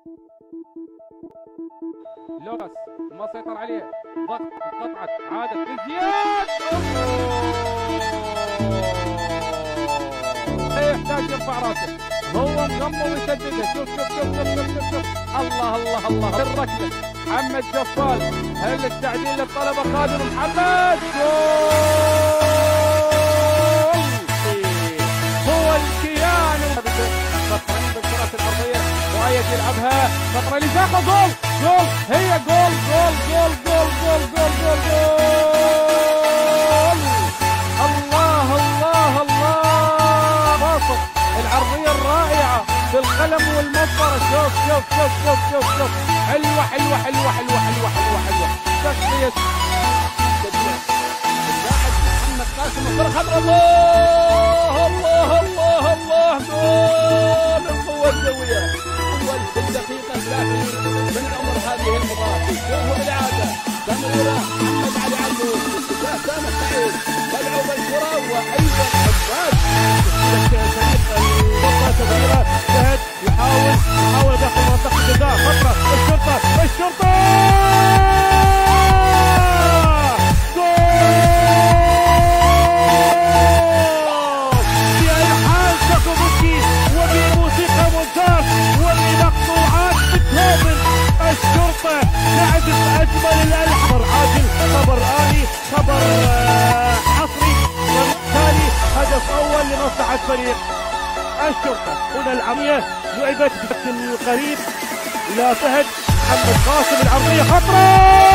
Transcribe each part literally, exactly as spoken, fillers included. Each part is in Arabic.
لوكاس ما سيطر عليه، ضغط انقطعت، عادت لزياد، لا يحتاج يرفع راسه، هو مغمض ويسددها. شوف شوف شوف شوف شوف شوف, شوف. الله الله الله الركله. محمد جفال، هل التعديل اللي طلبه خالد محمد؟ جول! هو الكيان خطرين بالكرة الأرضية، مؤيد يلعبها خطرة لزاقة، جول جول هي جول جول جول جول جول جول جول جول. الله الله الله، باصت العرضية الرائعة بالقلم والمسطرة. شوف شوف شوف شوف شوف شوف حلوة حلوة حلوة حلوة حلوة حلوة حلوة تغطية محمد قاسم. الكرة خطرة، الله الله الله الله، جول القوة الجوية. أول في الدقيقة الثلاثين من عمر هذه المباراة. شوفوا بالإعادة تمريرة محمد علي عبدو باتجاه سامح سعيد، طلعوا بالكرة وأيضا عباد فريق الوطن. تمريرة شهد يحاول يحاول داخل منطقة الجزاء، خطرة الشرطة الشرطة الشرطة لعبت أجمل الألحظ. عادل خبر آني، خبر حصري، وبالتالي هدف أول لمصلحة فريق الشرطة. هنا العمية لعبت بشكل قريب إلى فهد محمد قاسم، العرضية خطرة،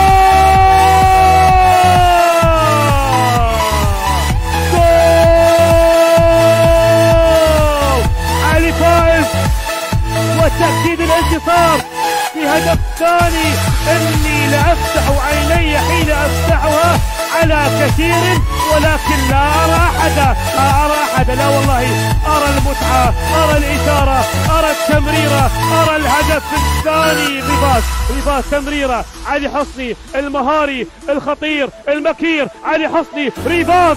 جول علي فائز وتأكيد الانتصار في هدف ثاني. اني لافتح عيني حين افتحها على كثير ولكن لا ارى احدا، لا ارى احدا، لا والله ارى المتعه، ارى الاثاره، ارى التمريره، ارى الهدف الثاني. ريباس ريباس تمريره علي حسني المهاري الخطير المكير، علي حسني ريباس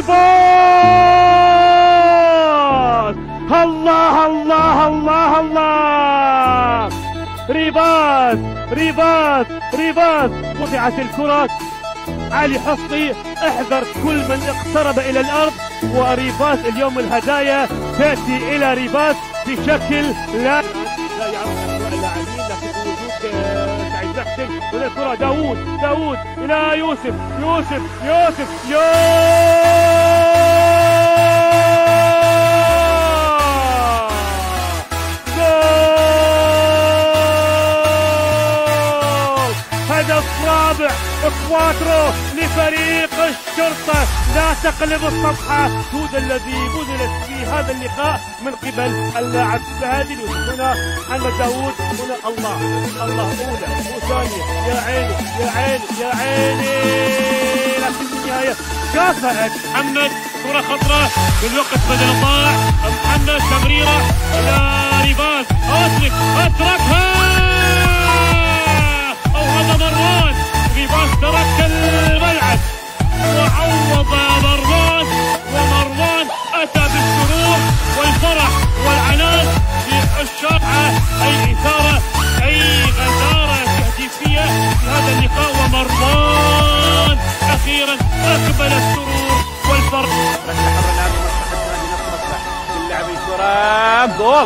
ريباس، الله الله الله الله، ريباس ريباس ريباس. قطعت الكرة، علي حسني احذر كل من اقترب الى الارض، وريباس اليوم الهدايا تاتي الى ريباس بشكل لا لا يعرف اللاعبين، لكن بوجود سعيد محسن. هنا الكرة داوود داوود الى يوسف يوسف يوسف يوسف رابع اكواترو لفريق الشرطة. لا تقلب الصفحة، هود الذي بذلت في هذا اللقاء من قبل اللاعب فهد. هنا محمد داوود، هنا الله الله اولى وثانية، يا عيني يا عيني يا عيني، لكن في النهاية كافأت محمد. كرة خطرة بالوقت بدل ضاع. محمد تمريرة الى ريباس، اترك اتركها، او هذا مرات ريباس ترك الملعب وعوض مروان، ومروان اتى بالسرور والفرح والعنان في الشاطئة. اي اثارة اي غزارة تهديفية في هذا اللقاء، ومروان اخيرا اقبل السرور والفرح. اللعب الكرة جول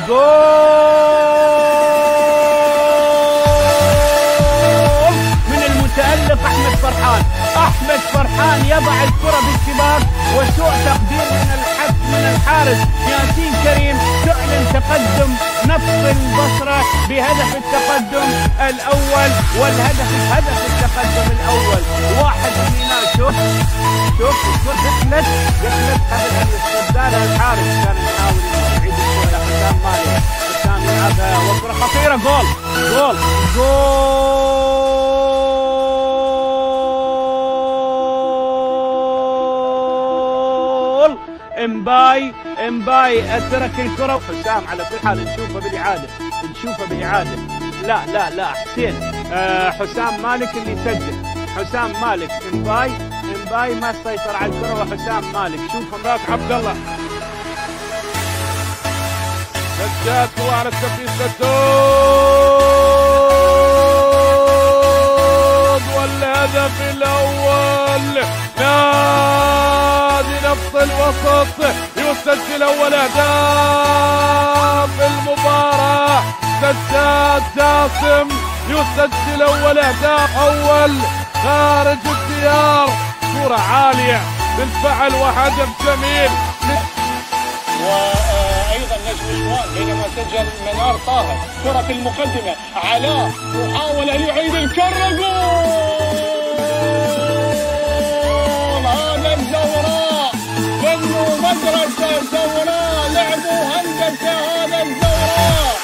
جول من المتألق احمد فرحان. احمد فرحان يضع الكرة بالشباك، وسوء تقدير من الحد من الحارس ياسين كريم تعلن تقدم نفط البصرة بهدف التقدم الاول، والهدف هدف التقدم الاول واحد من شوف شوف الكرة دخلت دخلت قبل ان يستبدلها الحارس. كان يحاول يعيد الكرة لحسام مالك، حسام يلعبها وكرة خطيرة، جول جول جول. امباي امباي اترك الكرة. حسام على كل حال نشوفه بالإعادة نشوفه بالإعادة لا لا لا حسين آه حسام مالك اللي سجل. حسام مالك امباي امباي ما سيطر على الكرة، وحسام مالك شوف هناك عبد الله سجاد على التنفيذ. سجاد الوسط يسجل أول أهداف المباراة. سجاد جاسم يسجل أول أهداف، أول خارج الديار، كرة عالية بالفعل وهدف جميل. وايضا نجم الشوان بينما سجل منار طه. كرة في المقدمة، علاء محاولة ليعيد الكرة، جول. هذا الزوراء بنوا مدرسة الزوراء، لعبوا هندسة هذا الزوراء.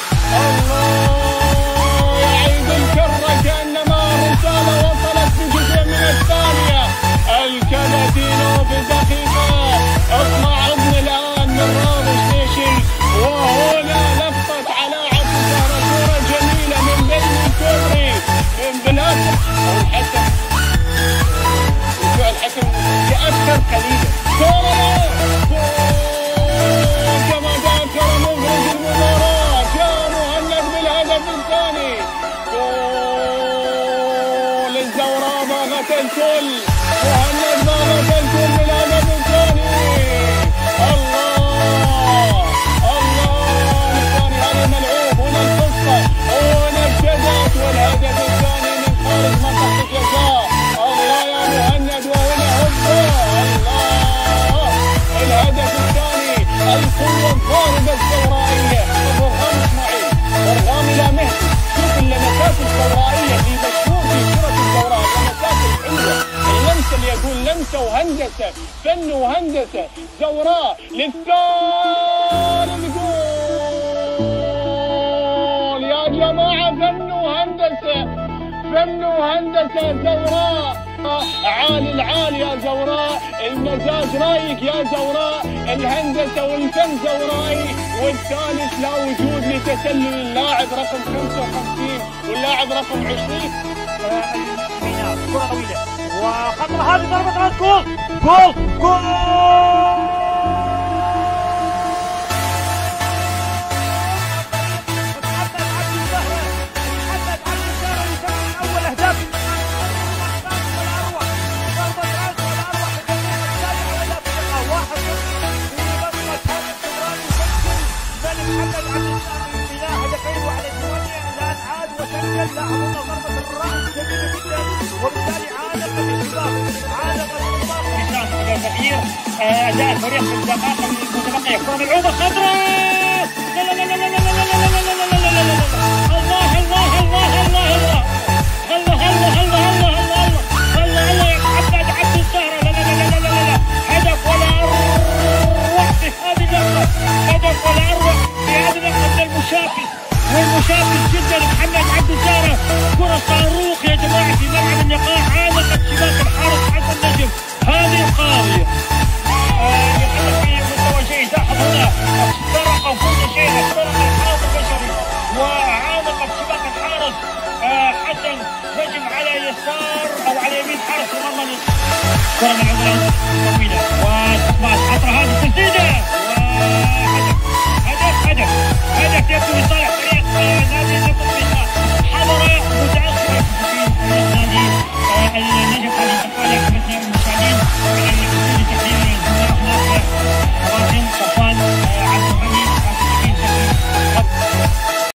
الله، يعيد الكرة كأنما رسالة وصلت بجزء من الثانية. الكلاتينو بدقيقة، اطلع ابن الآن من رامش نيشن، وهنا لفت على عبد الزهرة. كرة جميلة من بين الكوبري من بلاد الحكم. الحكم يأثر قليلا. كرة كما ذكر مخرج المباراة، جاء مهند بالهدف الثاني. جول الزوراء باغت الكل، مهند باغت الكل بالهدف الثاني. الله الله، الثاني هذا ملعوب. هنا القصة، هنا ابتدت، والهدف الثاني من خارج منطقة الجزاء. الله يا مهند، وهنا هوبا. الله، الهدف الثاني، القوة الضاربة الزورائية. الرغام اسماعيل، الرغام إلى مهدي. شوف اللمسات الزورائية اللي مشهور في كرة الزوراء، اللمسات الحلوة، اللمسة اللي يقول لمسة وهندسة، فن وهندسة. زوراء للثاني، جول يا جماعة. فن وهندسة، فن وهندسة زوراء. عالي العالي يا زوراء، المزاج رايق يا زوراء، الهندسة والفن زورائي. والثالث لا وجود لتسلل اللاعب رقم خمسة وخمسين واللاعب رقم عشرين. كرة طويلة وخطرة، هذه ضربة راس، جول جول جول. أداء الفريق في الدقائق المتبقية. كرة ملعوبة خضراء، لا لا لا لا لا لا لا لا لا لا لا لا لا. الله الله الله الله الله الله الله الله الله الله الله الله يتعبد عبد الزهرة. لا لا لا لا لا لا، هدف ولا أروع في هذه اللقطة، هدف ولا أروع في هذه اللقطة من المشاكس، والمشاكس جدا محمد عبد الزهرة. كرة صاروخ يا جماعة في ملعب النقاع، عانقت شباك الحارس حسن نجم. هذه القاضية يقول في مستوى شيء. لاحظ هنا اخترقوا كل شيء، اخترق الحائط البشري وعانقت شباك الحارس حسن نجم على يسار او على يمين حارس المرمى. كرة من عمران طويلة،